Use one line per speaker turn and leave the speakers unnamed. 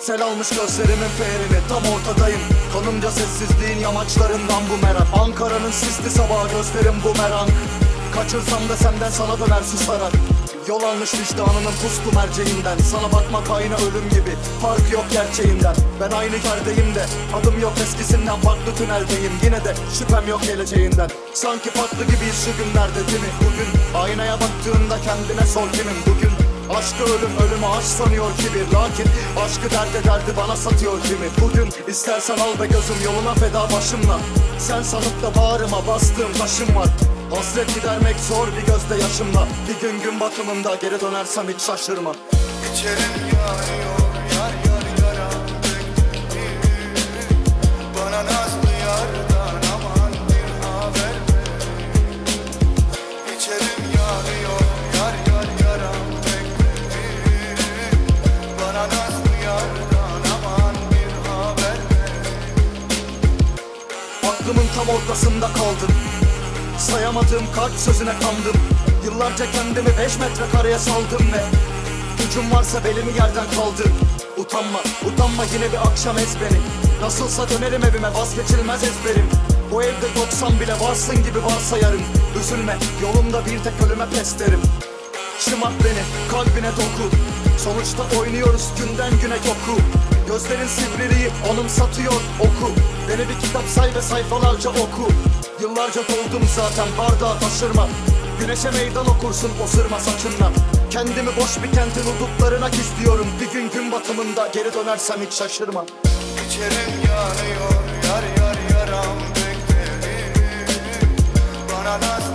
Sel almış gözlerimin ferini, tam ortadayım. Kanımca sessizliğin yamaçlarından bu merak. Ankara'nın sisli sabahı gözlerim bumerang. Kaçırsam da senden sana döner susarak. Yol almış vicdanının puslu merceğinden. Sana bakmak aynı ölüm gibi, fark yok gerçeğinden. Ben aynı yerdeyim de adım yok eskisinden, farklı tüneldeyim. Yine de şüphem yok geleceğinden. Sanki farklı gibiyiz şu günlerde değil mi? Bugün aynaya baktığında kendine sor kimim bugün. Aşkı ölüm, ölümü aşk sanıyor kibir. Lakin aşkı derdi bana satıyor kimi. Bugün istersen al be gözüm, yoluna feda başımla. Sen sanıp da bağrıma bastığım taşım var. Hasret gidermek zor bir gözde yaşımla. Bir gün gün batımında geri dönersem hiç şaşırma.
İçerim yanıyor, yar yar yaram beklerim. Bana nazlı yardan aman bir haber ver. İçerim yanıyor, yar yar yaram beklerim. Bana nazlı yardan aman bir haber ver.
Aklımın tam ortasında kaldım. Sayamadığım kalp sözüne kandım. Yıllarca kendimi 5 metrekareye saldım ve gücüm varsa belimi yerden kaldı. Utanma, utanma yine bir akşam ez beni. Nasılsa dönerim evime, vazgeçilmez ezberim. Bu evde yoksan bile varsın gibi varsayarım. Üzülme, yolumda bir tek ölüme pes derim. Şımart beni, kalbine doku. Sonuçta oynuyoruz günden güne yoku. Gözlerin sivriliği anımsatıyor oku. Beni bir kitap say ve sayfalarca oku. Yıllarca doldum zaten, bardağı taşırma. Güneşe meydan okursun o sırma saçınla. Kendimi boş bir kentin hudutlarına gizliyorum. Bir gün gün batımında geri dönersem hiç şaşırma.
İçerim yanıyor, yar yar yaram beklerim. Bana nazlı